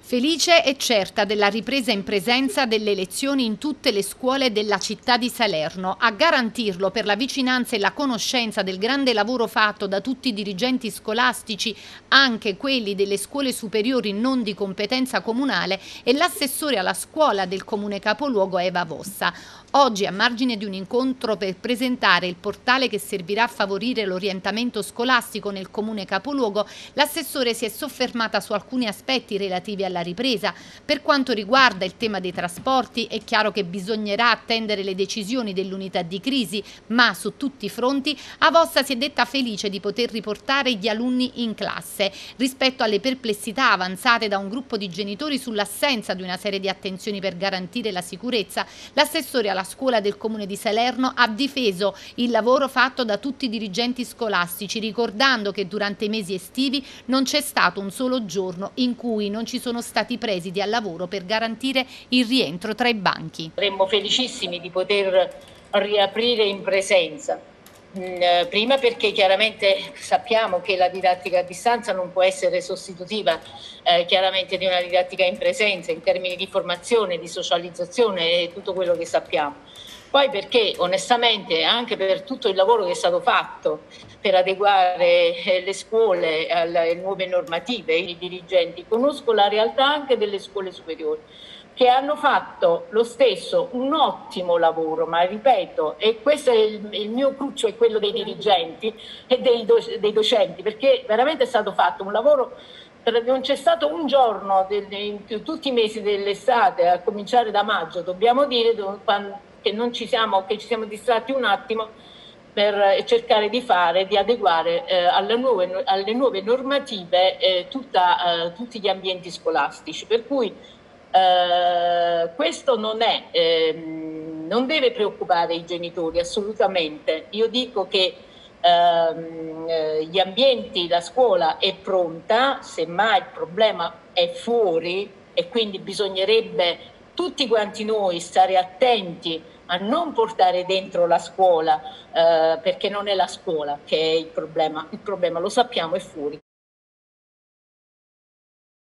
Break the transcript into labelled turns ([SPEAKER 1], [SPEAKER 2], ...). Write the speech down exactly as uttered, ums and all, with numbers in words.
[SPEAKER 1] Felice e certa della ripresa in presenza delle lezioni in tutte le scuole della città di Salerno. A garantirlo per la vicinanza e la conoscenza del grande lavoro fatto da tutti i dirigenti scolastici, anche quelli delle scuole superiori non di competenza comunale, è l'assessore alla scuola del comune capoluogo Eva Vossa. Oggi, a margine di un incontro per presentare il portale che servirà a favorire l'orientamento scolastico nel comune capoluogo, l'assessore si è soffermata su alcuni aspetti relativi alla ripresa. Per quanto riguarda il tema dei trasporti, è chiaro che bisognerà attendere le decisioni dell'unità di crisi, ma su tutti i fronti a Vossa si è detta felice di poter riportare gli alunni in classe. Rispetto alle perplessità avanzate da un gruppo di genitori sull'assenza di una serie di attenzioni per garantire la sicurezza, l'assessore alla scuola del comune di Salerno ha difeso il lavoro fatto da tutti i dirigenti scolastici, ricordando che durante i mesi estivi non c'è stato un solo giorno in cui non ci sono stati presidi al lavoro per garantire il rientro tra i banchi.
[SPEAKER 2] Saremmo felicissimi di poter riaprire in presenza. Prima perché chiaramente sappiamo che la didattica a distanza non può essere sostitutiva eh, chiaramente di una didattica in presenza in termini di formazione, di socializzazione e tutto quello che sappiamo. Poi perché onestamente anche per tutto il lavoro che è stato fatto per adeguare eh, le scuole alle nuove normative, i dirigenti, conosco la realtà anche delle scuole superiori, che hanno fatto lo stesso un ottimo lavoro, ma ripeto, e questo è il, il mio cruccio, è quello dei dirigenti e dei, do, dei docenti, perché veramente è stato fatto un lavoro, non c'è stato un giorno del, in tutti i mesi dell'estate, a cominciare da maggio, dobbiamo dire, che, non ci siamo, che ci siamo distratti un attimo per cercare di fare, di adeguare eh, alle, nuove, alle nuove normative eh, tutta, eh, tutti gli ambienti scolastici, per cui Uh, questo non è, ehm, non deve preoccupare i genitori assolutamente. Io dico che ehm, gli ambienti, la scuola è pronta, semmai il problema è fuori e quindi bisognerebbe tutti quanti noi stare attenti a non portare dentro la scuola, eh, perché non è la scuola che è il problema, il problema lo sappiamo è fuori.